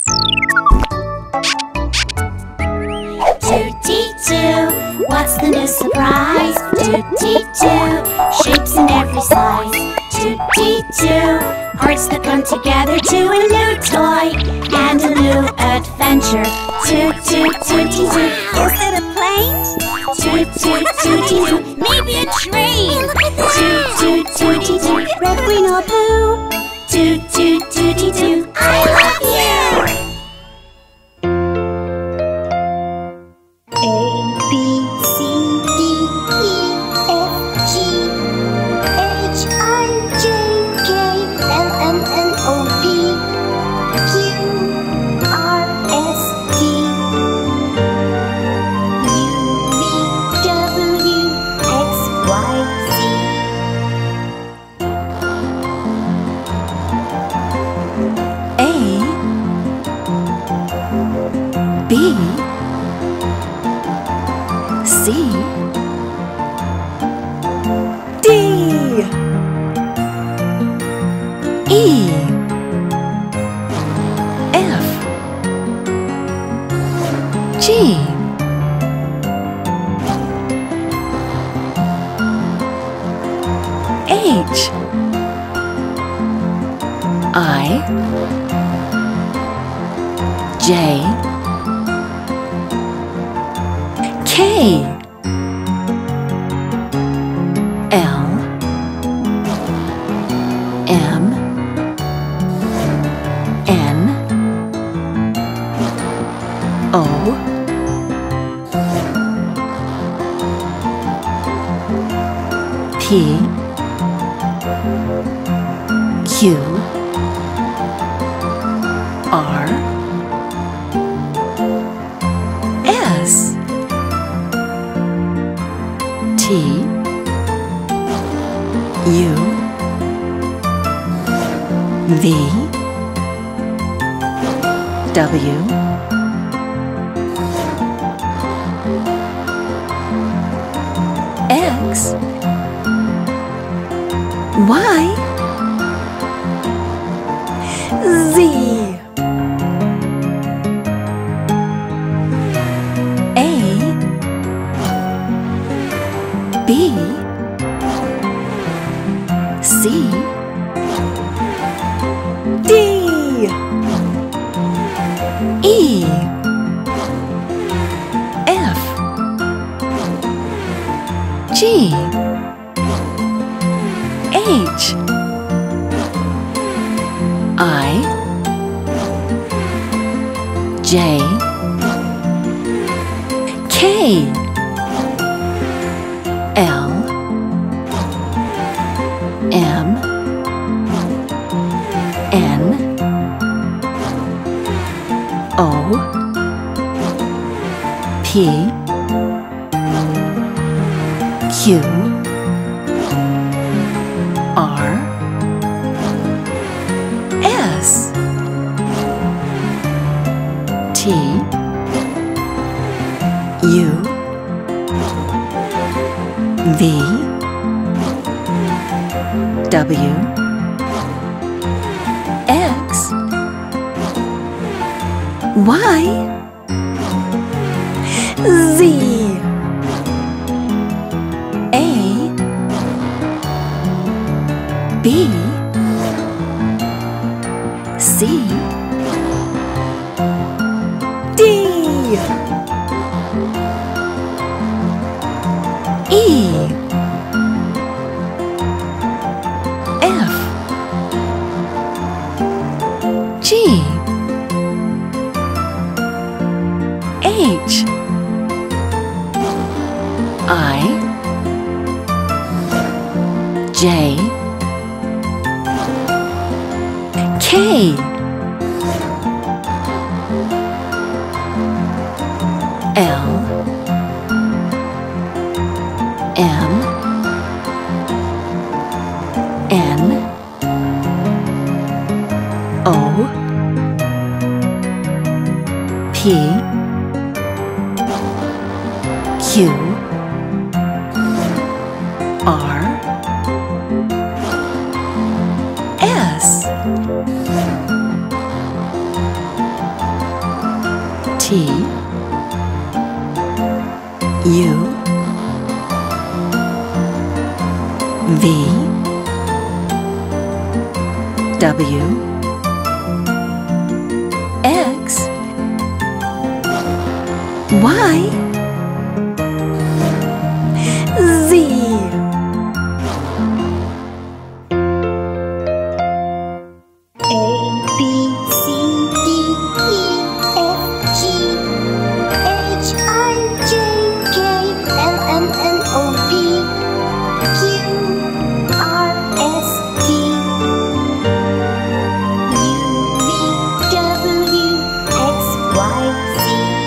TuTiTu, what's the new surprise? TuTiTu, shapes in every size. TuTiTu, hearts that come together to a new toy and a new adventure. TuTiTu. Is it a plane? TuTiTu, maybe a train. TuTiTu, Red, green or blue? TuTiTu, I love you. A, B, C, D, E, F, G, H, I, J, K, L, M, N, O, P, Q, R, S, T, U, V, W, X, Y, Z. A, B, C, D, E, F, G, H, I, J, K, L, M, N, O, P, Q, R, S, T, U, V, W, X, Y, Z, A, B, C, D, E, F, G, H, I, J, K, L, M, N, O, P, Q, R, S, T, U, V, W, X, Y, Z, A, B, C, D, E, F, G, H, I, J, K, L, M, N, O, P, Q, R, S, T U V W X Y Z. A, B, C, D, E, F, G, H, I, J, K, L, M, N, O, P, Q, R, S, T, U, V, W, X, Y, Z.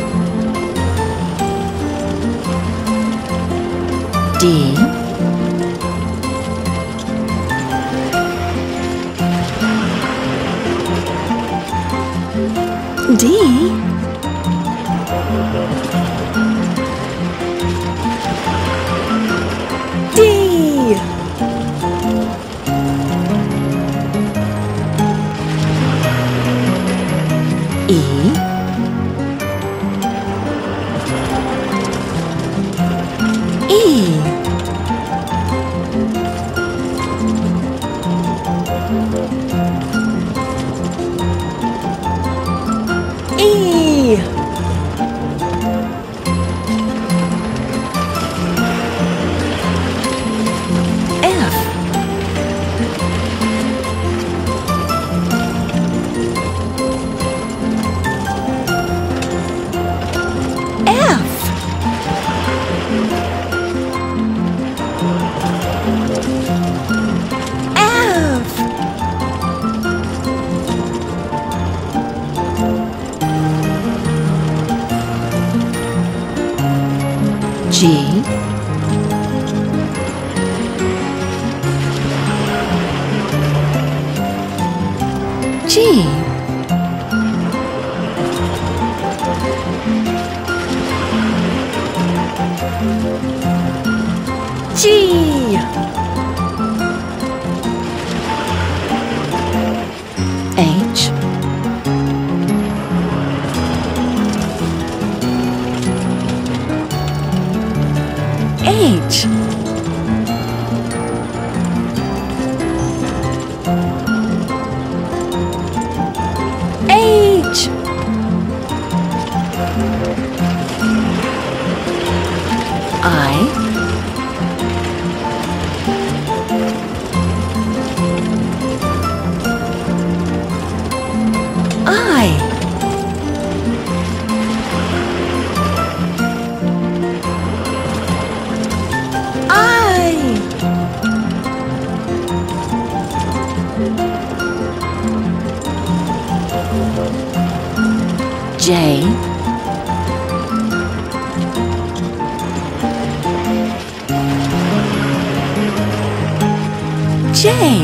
D D. D. E. E. E. F. F. F. G. G. G. H. H. H. I. J. J.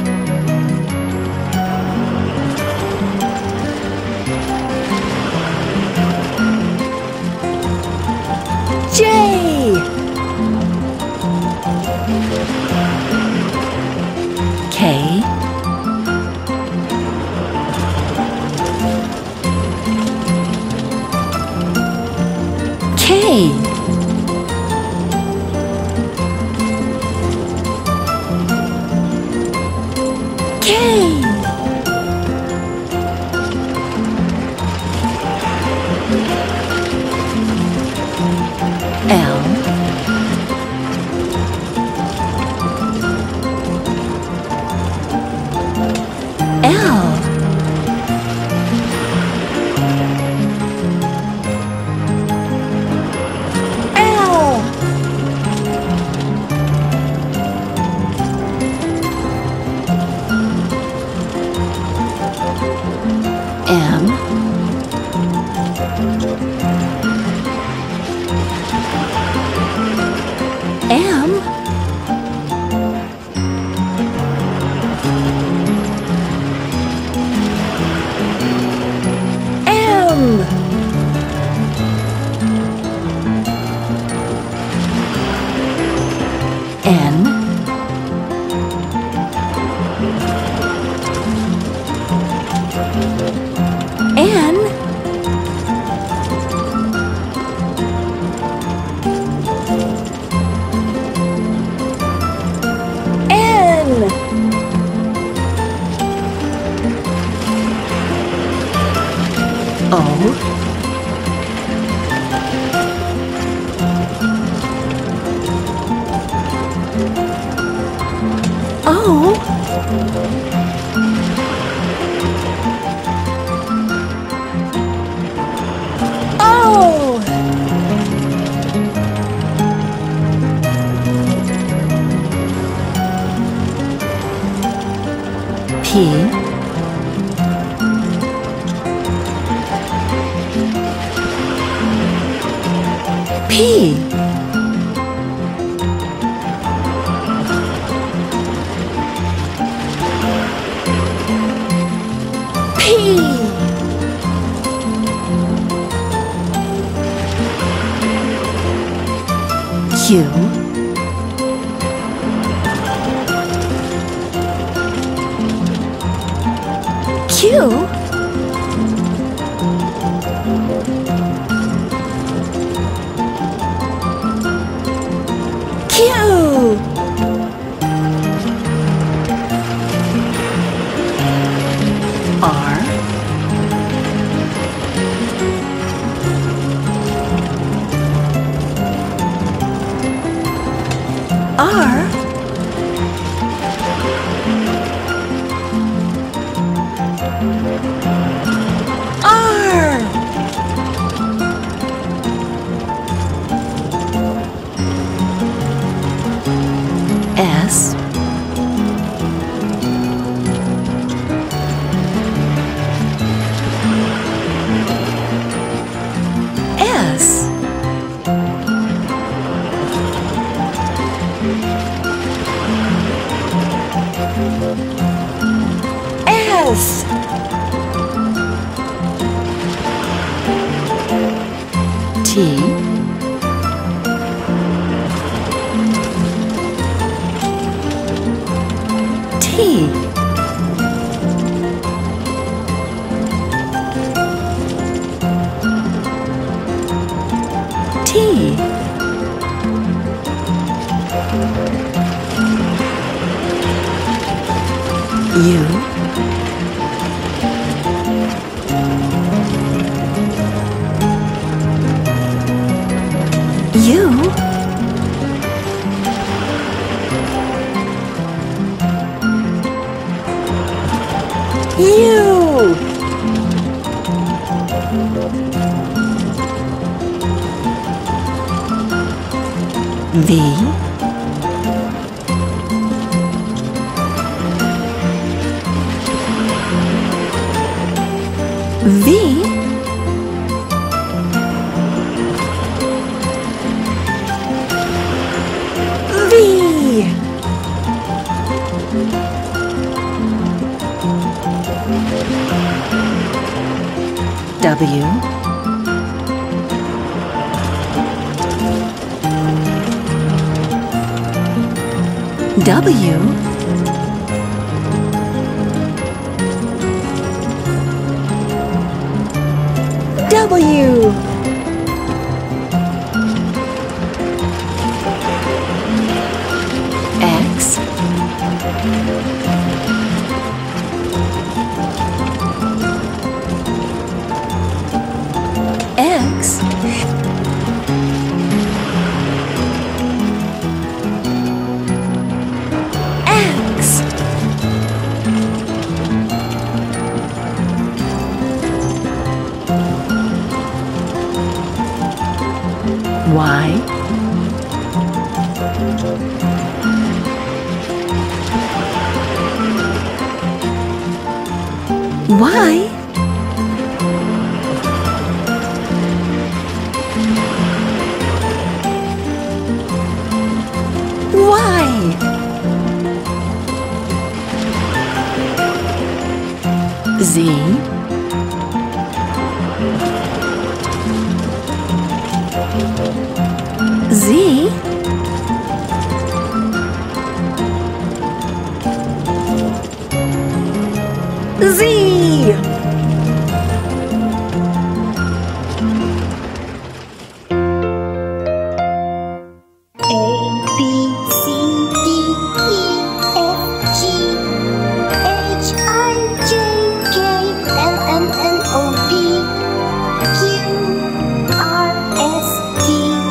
J. K. K. K. L. L. L. M. M. M. N. N. N. O. O. O. P. P. P. Q, Q, Q, R, R, R, S, S, S, T, T, T, U, U, U, V, V, V, W, W, W, X, X, X, Y, Y, Y, Z, Z, Z, A, B, C, D, E, F, G, H, I, J, K, L, M, N, O, P, Q, R, S, T,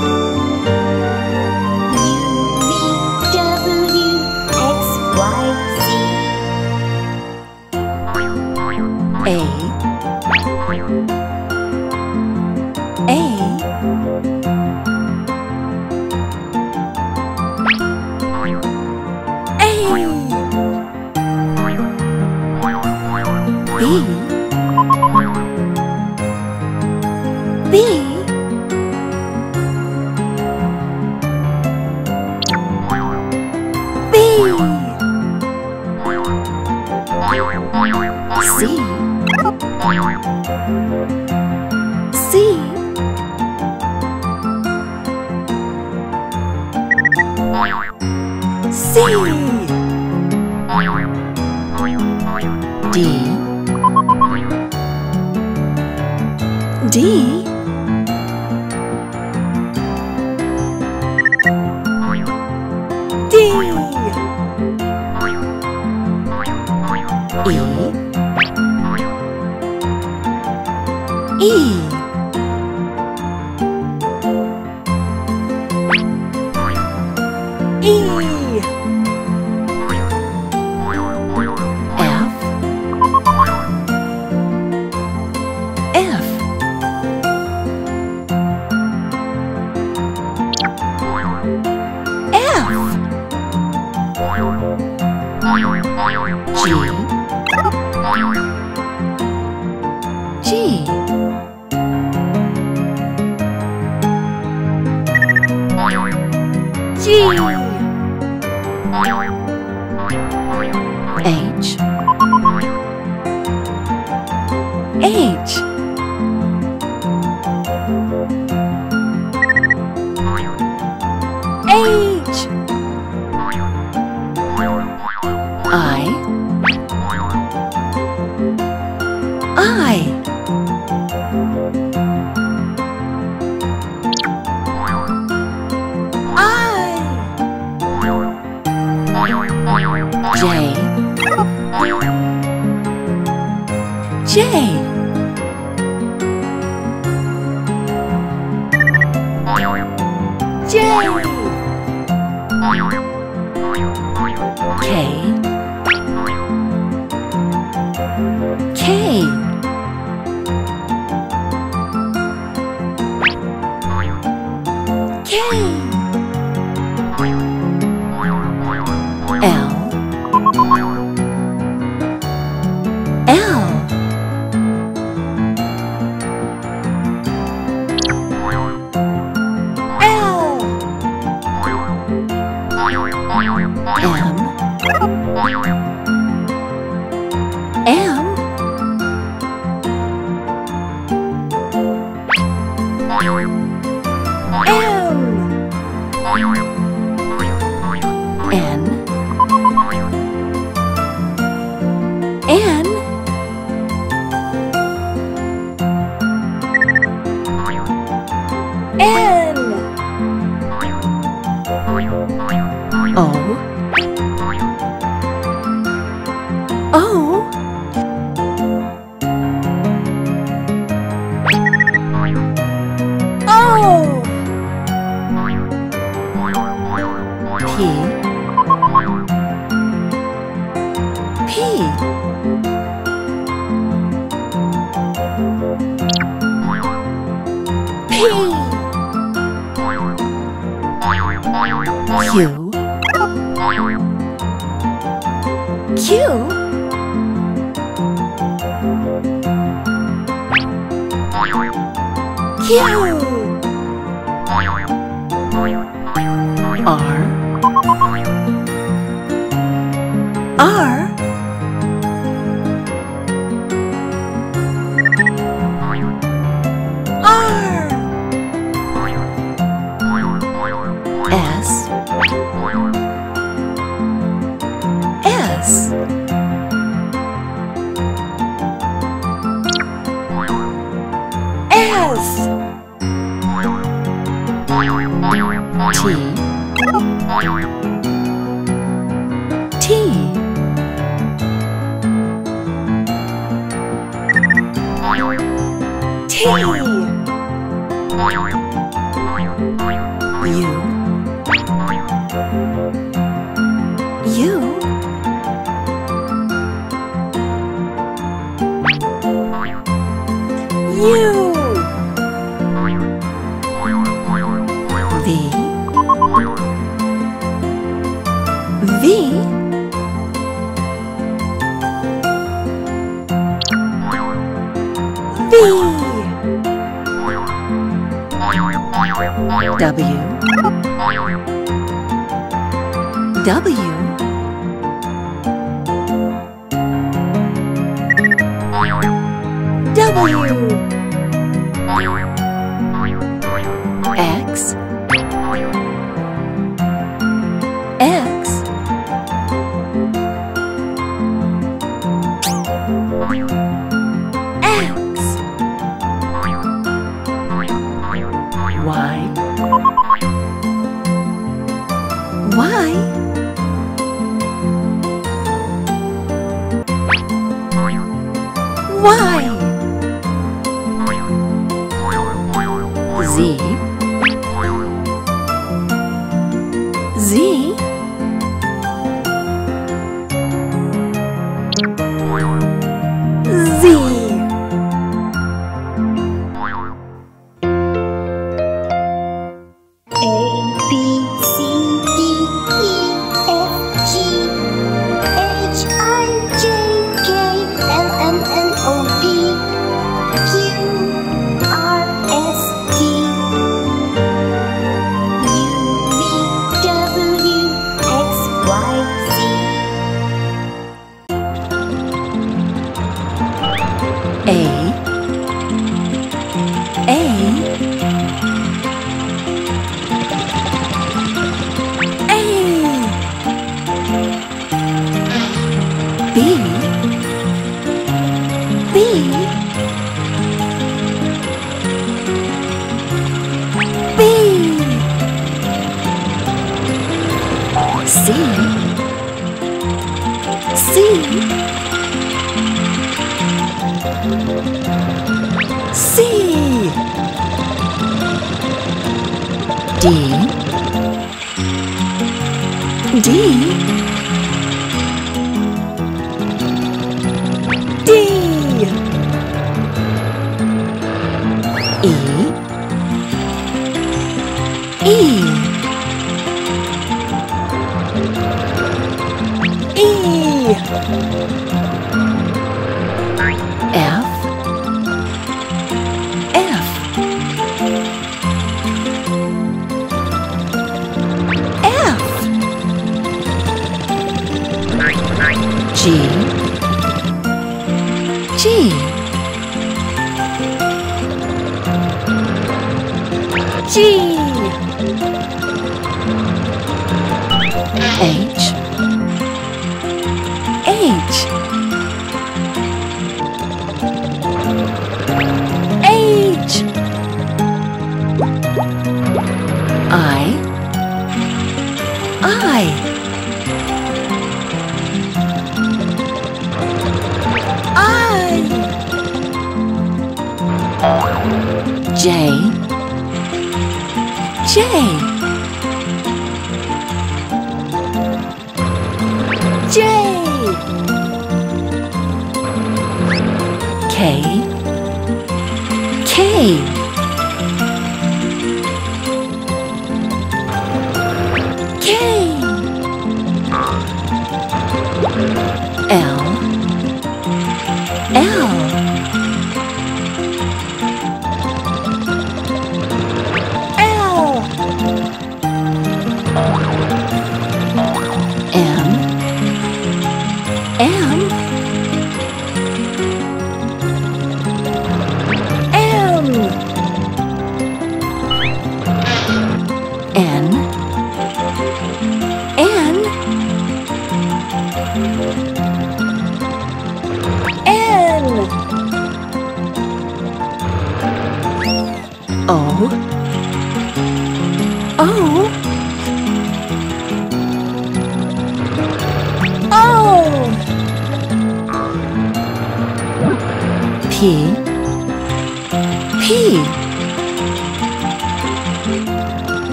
U, V, W, X, Y, Z. A, B, B, C, C, C. D. D. D. E. E. E. F. F. F. G. G. G. H. H. H. I. I. J. J. J. K. K. K. L. L. L. M. M. N. N. O. O. O. P. P. P. Q. Q. Q. R. R. R. S. S. S. T. T. T. U. U. V. V. V. W. W. W. X. Y. Y. Z. Z. Z.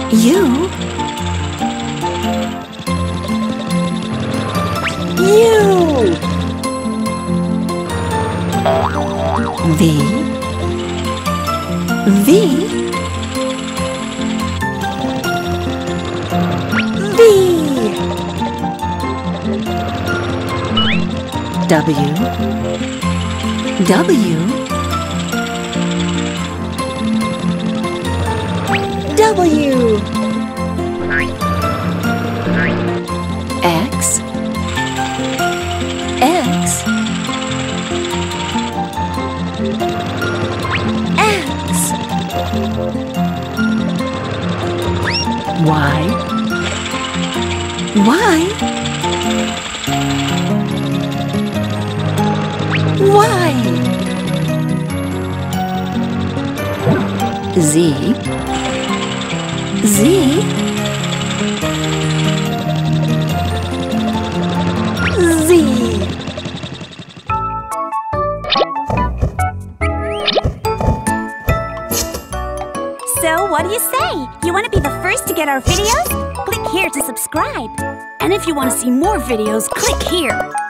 You. V. V. V. W. W. W. X. X. X. Y. Y. Y. Z. Z. Z. So, what do you say? You want to be the first to get our videos? Click here to subscribe. And if you want to see more videos, click here.